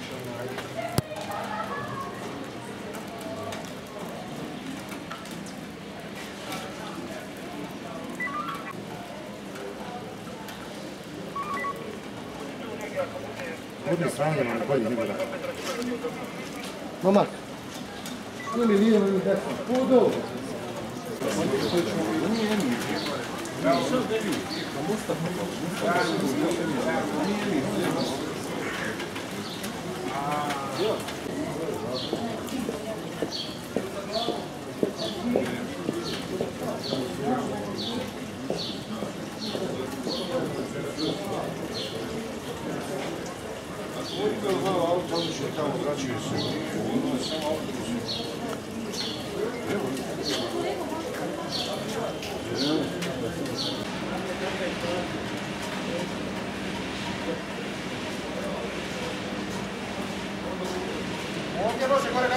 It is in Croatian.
Budi strane nam bolje nego da. Momak, ili lijevo ili desno, pudu. Tamo vraćaju se, samo autobusi. Ovdje može gore